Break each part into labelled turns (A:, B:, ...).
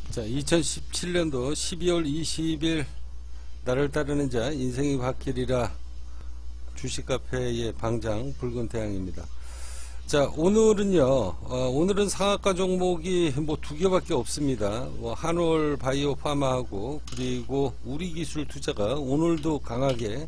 A: 자, 2017년도 12월 20일 나를 따르는 자 인생이 바뀌리라 주식카페의 방장 붉은 태양입니다. 자, 오늘은요, 오늘은 상한가 종목이 뭐 두 개밖에 없습니다. 한올 바이오 파마하고 그리고 우리기술투자가 오늘도 강하게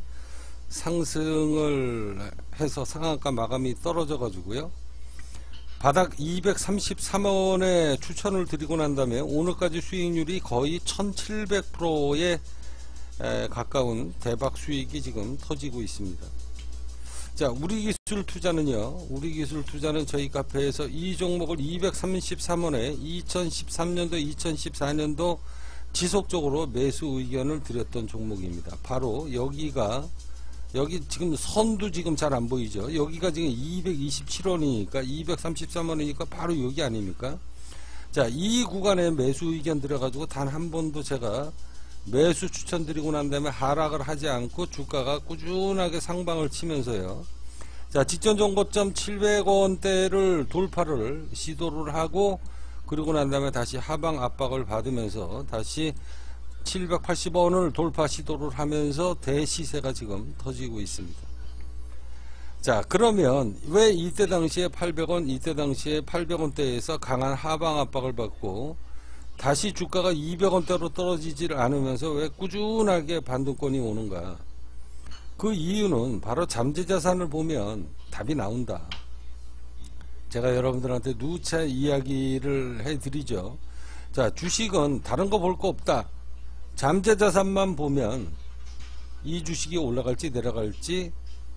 A: 상승을 해서 상한가 마감이 떨어져 가지고요. 바닥 233원에 추천을 드리고 난 다음에 오늘까지 수익률이 거의 1700%에 가까운 대박 수익이 지금 터지고 있습니다. 자, 우리기술투자는요, 우리기술투자는 저희 카페에서 이 종목을 233원에 2013년도 2014년도 지속적으로 매수 의견을 드렸던 종목입니다. 바로 여기 지금 선도 지금 잘 안 보이죠. 여기가 지금 227원이니까 233원이니까 바로 여기 아닙니까? 자, 이 구간에 매수 의견 들어가지고 단 한 번도 제가 매수 추천드리고 난 다음에 하락을 하지 않고 주가가 꾸준하게 상방을 치면서요. 자, 직전 종고점 700원대를 돌파를 시도를 하고 그리고 난 다음에 다시 하방 압박을 받으면서 다시 780원을 돌파 시도를 하면서 대시세가 지금 터지고 있습니다. 자, 그러면 왜 이때 당시에 800원, 이때 당시에 800원대에서 강한 하방 압박을 받고 다시 주가가 200원대로 떨어지질 않으면서 왜 꾸준하게 반등권이 오는가? 그 이유는 바로 잠재자산을 보면 답이 나온다. 제가 여러분들한테 누차 이야기를 해드리죠. 자, 주식은 다른 거 볼 거 없다. 잠재자산만 보면 이 주식이 올라갈지 내려갈지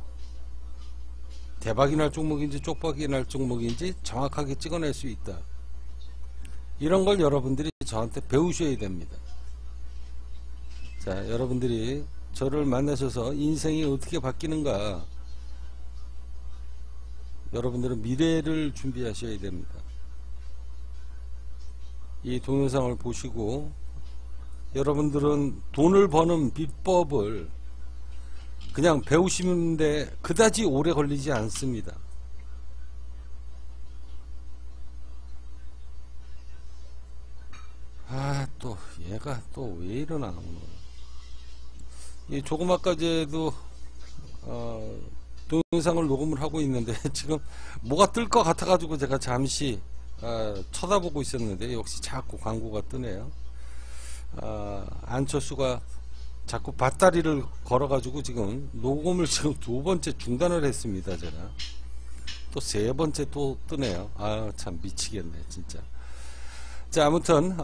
A: 대박이 날 종목인지 쪽박이 날 종목인지 정확하게 찍어낼 수 있다. 이런 걸 여러분들이 저한테 배우셔야 됩니다. 자, 여러분들이 저를 만나셔서 인생이 어떻게 바뀌는가, 여러분들은 미래를 준비하셔야 됩니다. 이 동영상을 보시고 여러분들은 돈을 버는 비법을 그냥 배우시는데 그다지 오래 걸리지 않습니다. 아, 또 얘가 또 왜 이러나 오늘. 이 조그마까지도 동영상을 녹음을 하고 있는데 지금 뭐가 뜰 것 같아 가지고 제가 잠시 쳐다보고 있었는데 역시 자꾸 광고가 뜨네요. 안철수가 자꾸 밧다리를 걸어가지고 지금 녹음을 지금 두 번째 중단을 했습니다. 제가 또 세 번째 또 뜨네요. 아, 참 미치겠네 진짜. 자, 아무튼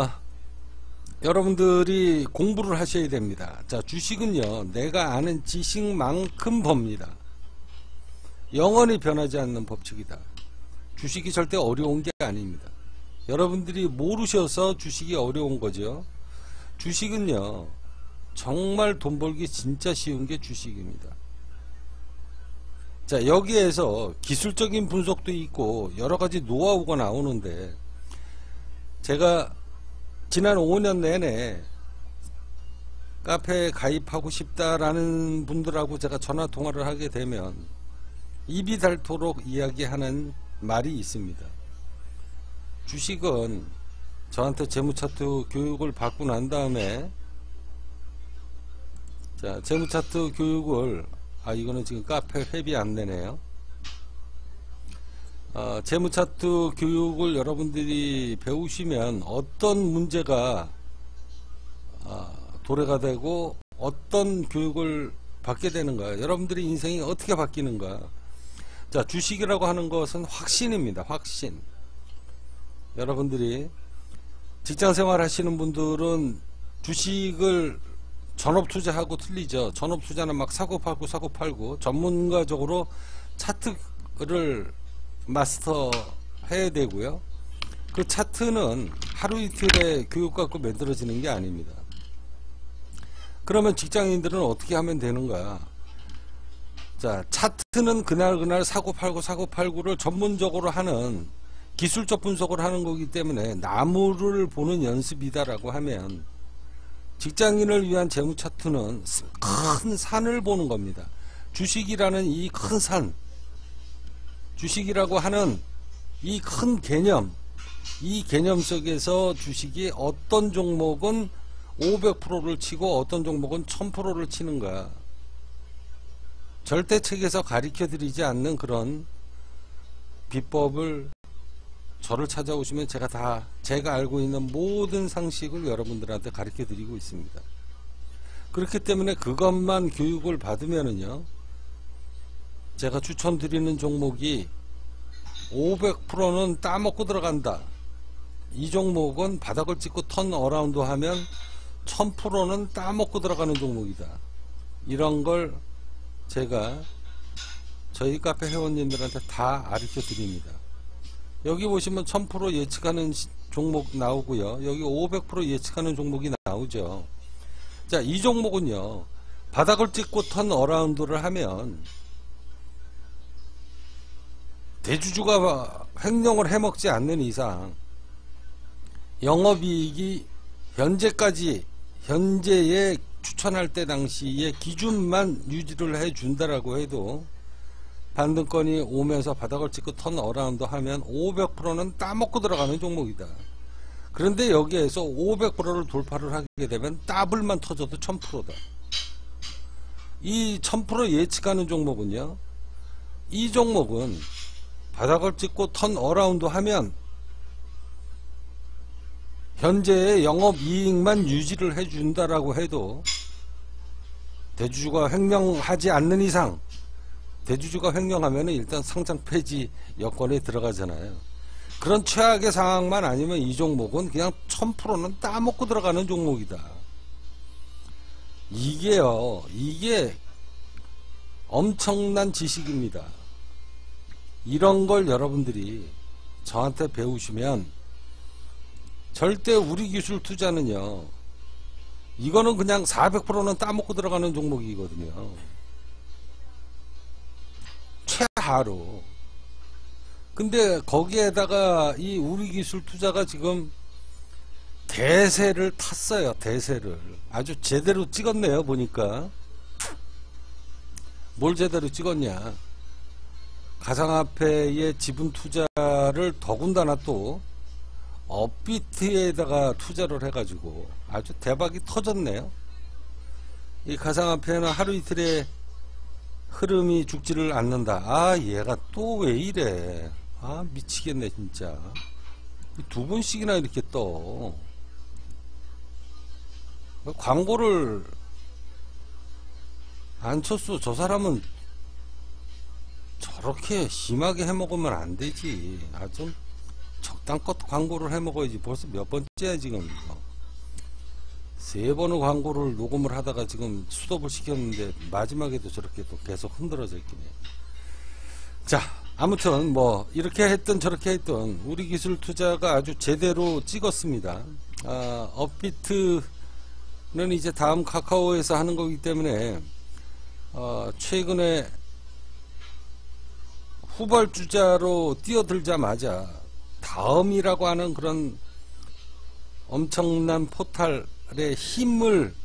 A: 여러분들이 공부를 하셔야 됩니다. 자, 주식은요, 내가 아는 지식만큼 법니다. 영원히 변하지 않는 법칙이다. 주식이 절대 어려운 게 아닙니다. 여러분들이 모르셔서 주식이 어려운 거죠. 주식은요, 정말 돈 벌기 진짜 쉬운 게 주식입니다. 자, 여기에서 기술적인 분석도 있고 여러가지 노하우가 나오는데, 제가 지난 5년 내내 카페에 가입하고 싶다라는 분들하고 제가 전화 통화를 하게 되면 입이 닳도록 이야기하는 말이 있습니다. 주식은 저한테 재무차트 교육을 받고 난 다음에, 자, 재무차트 교육을, 이거는 지금 카페 회비 안 내네요. 재무차트 교육을 여러분들이 배우시면 어떤 문제가 도래가 되고 어떤 교육을 받게 되는가, 여러분들의 인생이 어떻게 바뀌는가. 자, 주식이라고 하는 것은 확신입니다. 확신. 여러분들이 직장생활 하시는 분들은 주식을 전업투자하고 틀리죠. 전업투자는 막 사고팔고 사고팔고 전문가적으로 차트를 마스터 해야 되고요. 그 차트는 하루 이틀에 교육 갖고 만들어지는 게 아닙니다. 그러면 직장인들은 어떻게 하면 되는가? 자, 차트는 그날 사고팔고 사고팔고를 전문적으로 하는, 기술적 분석을 하는 거기 때문에 나무를 보는 연습이다라고 하면, 직장인을 위한 재무 차트는 큰 산을 보는 겁니다. 주식이라는 이 큰 산, 주식이라고 하는 이 큰 개념, 이 개념 속에서 주식이 어떤 종목은 500%를 치고 어떤 종목은 1000%를 치는 거야. 절대책에서 가르쳐 드리지 않는 그런 비법을 저를 찾아오시면 제가 알고 있는 모든 상식을 여러분들한테 가르쳐 드리고 있습니다. 그렇기 때문에 그것만 교육을 받으면은요, 제가 추천드리는 종목이 500%는 따먹고 들어간다, 이 종목은 바닥을 찍고 턴 어라운드 하면 1000%는 따먹고 들어가는 종목이다, 이런 걸 제가 저희 카페 회원님들한테 다 가르쳐 드립니다. 여기 보시면 1000% 예측하는 종목 나오고요, 여기 500% 예측하는 종목이 나오죠. 자, 이 종목은요, 바닥을 찍고 턴 어라운드를 하면 대주주가 횡령을 해먹지 않는 이상 영업이익이 현재의 추천할 때 당시의 기준만 유지를 해준다라고 해도 반등권이 오면서 바닥을 찍고 턴 어라운드 하면 500%는 따먹고 들어가는 종목이다. 그런데 여기에서 500%를 돌파를 하게 되면 더블만 터져도 1000%다. 이 1000% 예측하는 종목은요, 이 종목은 바닥을 찍고 턴 어라운드 하면 현재의 영업이익만 유지를 해준다라고 해도 대주주가 횡령하지 않는 이상, 대주주가 횡령하면 일단 상장 폐지 여건에 들어가잖아요. 그런 최악의 상황만 아니면 이 종목은 그냥 1000%는 따먹고 들어가는 종목이다. 이게 엄청난 지식입니다. 이런 걸 여러분들이 저한테 배우시면 절대 우리 기술 투자는요, 이거는 그냥 400%는 따먹고 들어가는 종목이거든요. 최하로. 근데 거기에다가 이 우리 기술 투자가 지금 대세를 탔어요. 대세를 아주 제대로 찍었네요. 보니까 뭘 제대로 찍었냐, 가상화폐의 지분 투자를 더군다나 또 업비트에다가 투자를 해가지고 아주 대박이 터졌네요. 이 가상화폐는 하루 이틀에 흐름이 죽지를 않는다. 아, 얘가 또 왜 이래. 아, 미치겠네 진짜. 두 번씩이나 이렇게 떠. 광고를 안 쳤어. 저 사람은 저렇게 심하게 해먹으면 안 되지. 아, 좀 적당껏 광고를 해먹어야지. 벌써 몇 번째야 지금 이거. 3번의 광고를 녹음을 하다가 지금 수독을 시켰는데 마지막에도 저렇게 또 계속 흔들어져 있긴 해요. 자, 아무튼 뭐 이렇게 했던 저렇게 했던 우리 기술 투자가 아주 제대로 찍었습니다. 업비트는 이제 다음 카카오에서 하는 거기 때문에 최근에 후발주자로 뛰어들자마자 다음이라고 하는 그런 엄청난 포탈의 힘을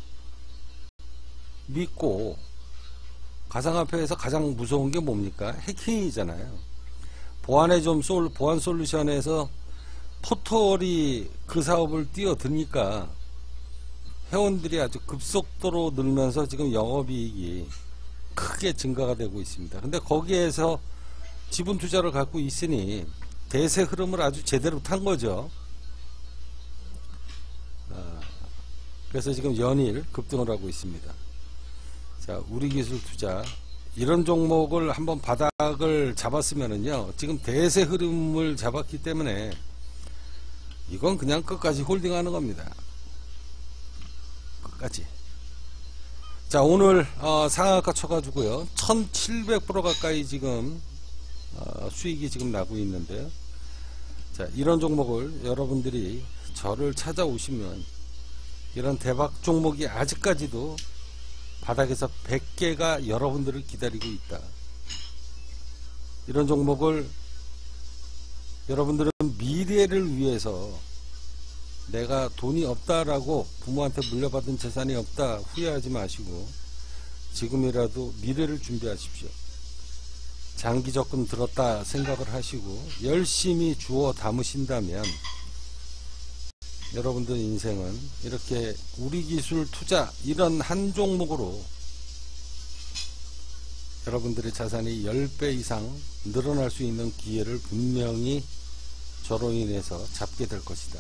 A: 믿고, 가상화폐에서 가장 무서운 게 뭡니까? 해킹이잖아요. 보안 솔루션에서 포털이 그 사업을 뛰어드니까 회원들이 아주 급속도로 늘면서 지금 영업이익이 크게 증가가 되고 있습니다. 근데 거기에서 지분 투자를 갖고 있으니 대세 흐름을 아주 제대로 탄 거죠. 그래서 지금 연일 급등을 하고 있습니다. 자, 우리 기술 투자, 이런 종목을 한번 바닥을 잡았으면은요, 지금 대세 흐름을 잡았기 때문에 이건 그냥 끝까지 홀딩하는 겁니다. 끝까지. 자, 오늘 상한가 쳐가지고요, 1700% 가까이 지금 수익이 지금 나고 있는데요. 자, 이런 종목을 여러분들이 저를 찾아오시면 이런 대박 종목이 아직까지도 바닥에서 100개가 여러분들을 기다리고 있다. 이런 종목을 여러분들은 미래를 위해서, 내가 돈이 없다라고 부모한테 물려받은 재산이 없다 후회하지 마시고 지금이라도 미래를 준비하십시오. 장기 적금 들었다 생각을 하시고 열심히 주워 담으신다면 여러분들 인생은 이렇게 우리기술 투자 이런 한 종목으로 여러분들의 자산이 10배 이상 늘어날 수 있는 기회를 분명히 저로 인해서 잡게 될 것이다.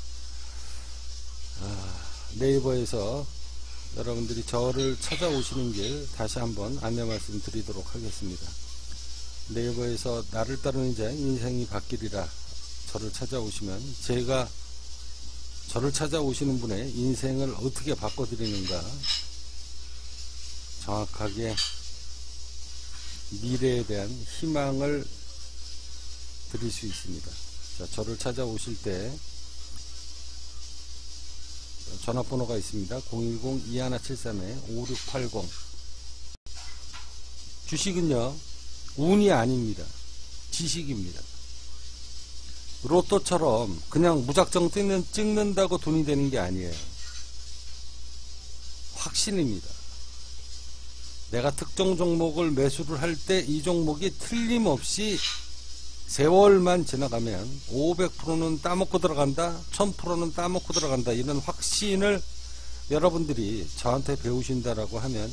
A: 네이버에서 여러분들이 저를 찾아오시는 길 다시 한번 안내 말씀 드리도록 하겠습니다. 네이버에서 나를 따르는 자의 인생이 바뀌리라 저를 찾아오시면 제가 저를 찾아오시는 분의 인생을 어떻게 바꿔드리는가 정확하게 미래에 대한 희망을 드릴 수 있습니다. 자, 저를 찾아오실 때 전화번호가 있습니다. 010-2173-5680. 주식은요 운이 아닙니다. 지식입니다. 로또처럼 그냥 무작정 찍는다고 돈이 되는 게 아니에요. 확신입니다. 내가 특정 종목을 매수를 할 때 이 종목이 틀림없이 세월만 지나가면 500%는 따먹고 들어간다, 1000%는 따먹고 들어간다, 이런 확신을 여러분들이 저한테 배우신다라고 하면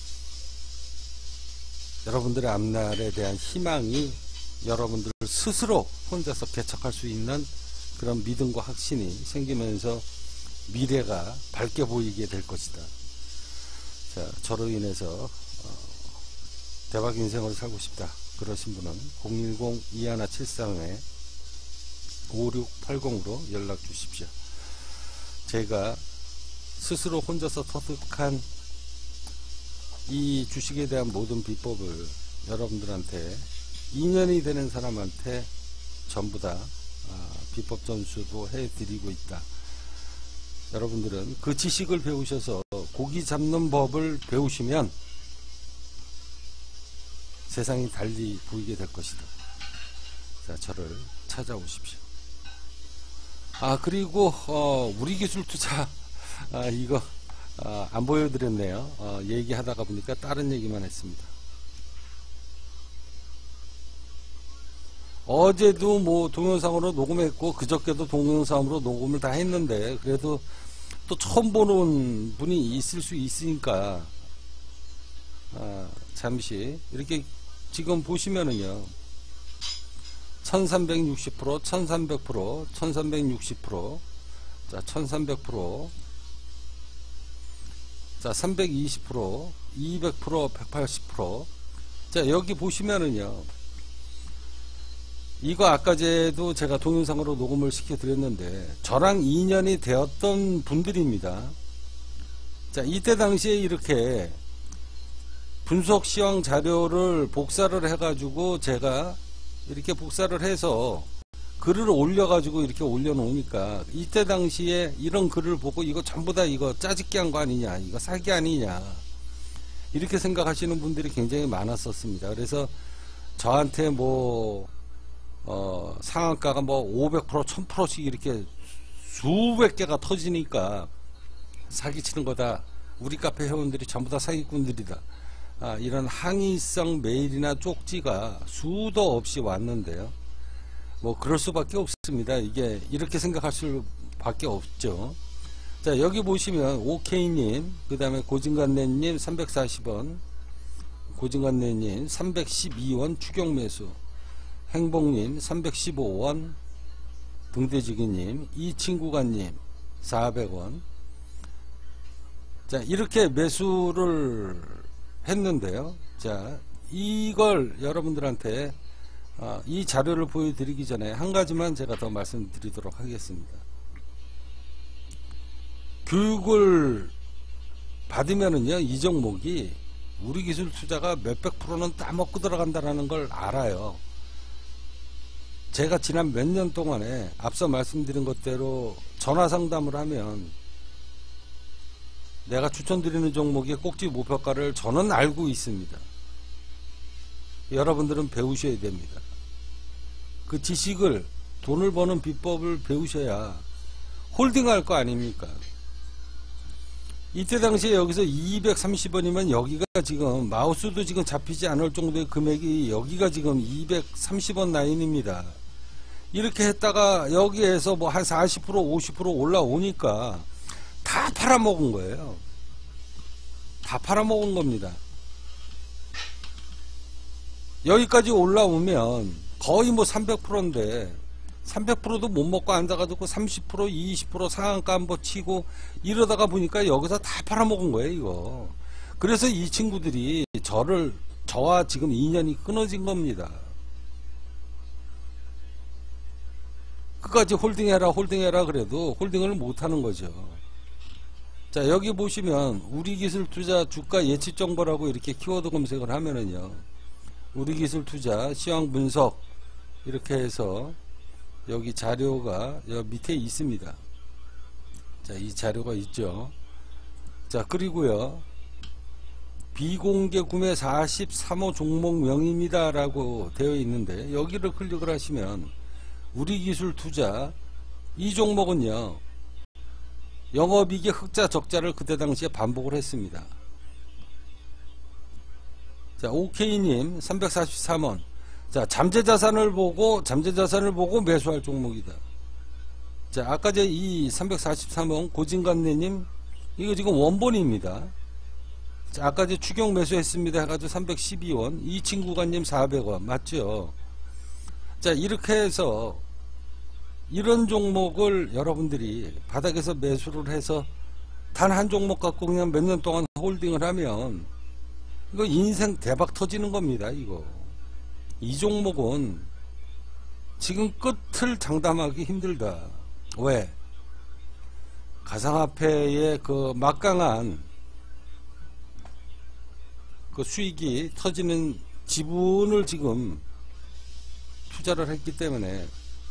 A: 여러분들의 앞날에 대한 희망이 여러분들 스스로 혼자서 개척할 수 있는 그런 믿음과 확신이 생기면서 미래가 밝게 보이게 될 것이다. 자, 저로 인해서 대박 인생을 살고 싶다 그러신 분은 010-2173-5680으로 연락 주십시오. 제가 스스로 혼자서 터득한 이 주식에 대한 모든 비법을 여러분들한테 인연이 되는 사람한테 전부 다 비법 전수도 해드리고 있다. 여러분들은 그 지식을 배우셔서 고기 잡는 법을 배우시면 세상이 달리 보이게 될 것이다. 자, 저를 찾아오십시오. 그리고 우리기술투자 이거 안 보여드렸네요. 얘기하다가 보니까 다른 얘기만 했습니다. 어제도 뭐 동영상으로 녹음했고 그저께도 동영상으로 녹음을 다 했는데 그래도 또 처음 보는 분이 있을 수 있으니까 잠시 이렇게 지금 보시면은요 1360%, 1300%, 1360%, 자 1300%, 자 320%, 200%, 180%. 자 여기 보시면은요 이거 아까 제도 제가 동영상으로 녹음을 시켜 드렸는데 저랑 인연이 되었던 분들입니다. 자 이때 당시에 이렇게 분석 시황 자료를 복사를 해 가지고 제가 이렇게 복사를 해서 글을 올려 가지고 이렇게 올려 놓으니까 이때 당시에 이런 글을 보고 이거 전부 다 이거 짜집기 한 거 아니냐, 이거 사기 아니냐, 이렇게 생각하시는 분들이 굉장히 많았었습니다. 그래서 저한테 뭐 상한가가 뭐 500%, 1000%씩 이렇게 수백 개가 터지니까 사기치는 거다, 우리 카페 회원들이 전부 다 사기꾼들이다, 이런 항의성 메일이나 쪽지가 수도 없이 왔는데요. 뭐 그럴 수밖에 없습니다. 이게 이렇게 생각할 수밖에 없죠. 자 여기 보시면 오케이님, 그 다음에 고진간내님 340원, 고진간내님 312원 추격매수, 행복님 315원, 등대지기님, 이친구가님 400원. 자 이렇게 매수를 했는데요. 자 이걸 여러분들한테 이 자료를 보여드리기 전에 한 가지만 제가 더 말씀드리도록 하겠습니다. 교육을 받으면은요 이 종목이 우리기술 투자가 몇백 프로는 따먹고 들어간다는 걸 알아요. 제가 지난 몇 년 동안에 앞서 말씀드린 것대로 전화 상담을 하면 내가 추천드리는 종목의 꼭지 목표가를 저는 알고 있습니다. 여러분들은 배우셔야 됩니다. 그 지식을, 돈을 버는 비법을 배우셔야 홀딩할 거 아닙니까? 이때 당시에 여기서 230원이면 여기가 지금 마우스도 지금 잡히지 않을 정도의 금액이 여기가 지금 230원 라인입니다. 이렇게 했다가 여기에서 뭐 한 40% 50% 올라오니까 다 팔아먹은 거예요. 다 팔아먹은 겁니다. 여기까지 올라오면 거의 뭐 300%인데 300%도 못 먹고 앉아가지고 30% 20% 상한가 한번 치고 이러다가 보니까 여기서 다 팔아먹은 거예요 이거. 그래서 이 친구들이 저와 지금 인연이 끊어진 겁니다. 끝까지 홀딩해라 그래도 홀딩을 못하는 거죠. 자, 여기 보시면 우리기술투자 주가 예측정보라고 이렇게 키워드 검색을 하면은요, 우리기술투자 시황분석 이렇게 해서 여기 자료가 여기 밑에 있습니다. 자, 이 자료가 있죠. 자, 그리고요, 비공개 구매 43호 종목명입니다 라고 되어 있는데, 여기를 클릭을 하시면 우리기술투자 이 종목은요, 영업이익의 흑자 적자를 그때 당시에 반복을 했습니다. 자, OK님 343원. 자, 잠재자산을 보고 매수할 종목이다. 자, 아까 이 343원 고진관내님 이거 지금 원본입니다. 자, 아까 추경 매수했습니다 해가지고 312원. 이 친구가님 400원 맞죠? 자, 이렇게 해서 이런 종목을 여러분들이 바닥에서 매수를 해서 단 한 종목 갖고 그냥 몇 년 동안 홀딩을 하면 이거 인생 대박 터지는 겁니다. 이거 이 종목은 지금 끝을 장담하기 힘들다. 왜? 가상화폐의 그 막강한 그 수익이 터지는 지분을 지금 투자를 했기 때문에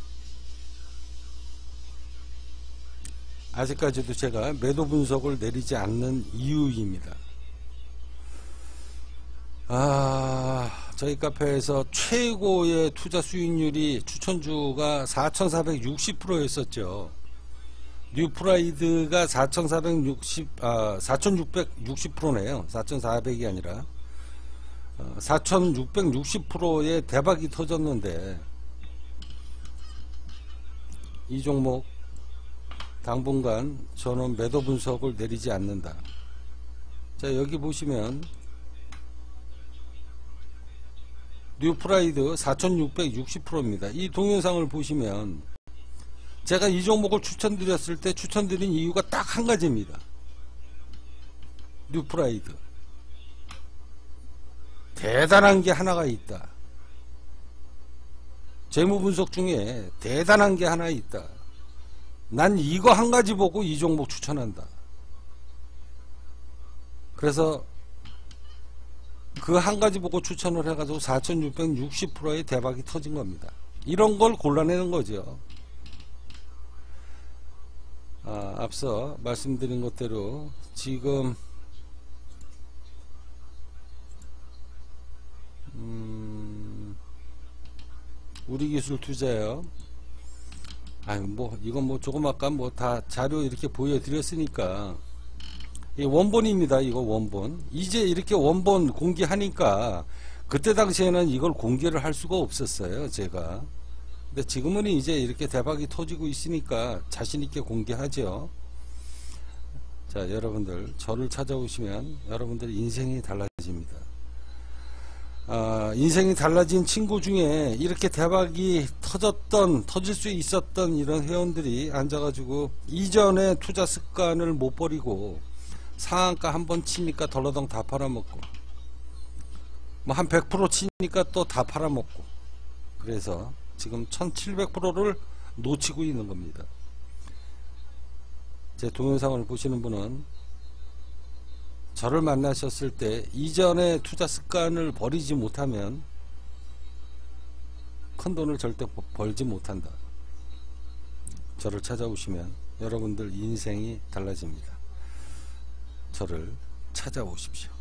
A: 아직까지도 제가 매도 분석을 내리지 않는 이유입니다. 저희 카페에서 최고의 투자 수익률이 추천주가 4,460%였었죠. 뉴프라이드가 4,660%네요. 4,400이 아니라 4,660%의 대박이 터졌는데, 이 종목 당분간 저는 매도 분석을 내리지 않는다. 자, 여기 보시면 뉴프라이드 4,660%입니다. 이 동영상을 보시면 제가 이 종목을 추천드렸을 때 추천드린 이유가 딱 한 가지입니다. 뉴프라이드 대단한 게 하나가 있다. 재무 분석 중에 대단한 게 하나 있다. 난 이거 한 가지 보고 이 종목 추천한다. 그래서 그 한 가지 보고 추천을 해가지고 4,660%의 대박이 터진 겁니다. 이런 걸 골라내는 거죠. 앞서 말씀드린 것대로 지금 우리기술투자요. 이건 조금 아까 다 자료 이렇게 보여드렸으니까, 이 원본입니다. 이거 원본. 이제 이렇게 원본 공개하니까 그때 당시에는 이걸 공개를 할 수가 없었어요, 제가. 근데 지금은 이제 이렇게 대박이 터지고 있으니까 자신있게 공개하죠. 자, 여러분들 저를 찾아오시면 여러분들 인생이 달라집니다. 인생이 달라진 친구 중에 이렇게 대박이 터질 수 있었던 이런 회원들이 앉아가지고 이전에 투자 습관을 못 버리고 상한가 한번 치니까 덜러덩 다 팔아먹고, 뭐 한 100% 치니까 또 다 팔아먹고, 그래서 지금 1700%를 놓치고 있는 겁니다. 제 동영상을 보시는 분은 저를 만나셨을 때 이전에 투자 습관을 버리지 못하면 큰 돈을 절대 벌지 못한다. 저를 찾아오시면 여러분들 인생이 달라집니다. 저를 찾아오십시오.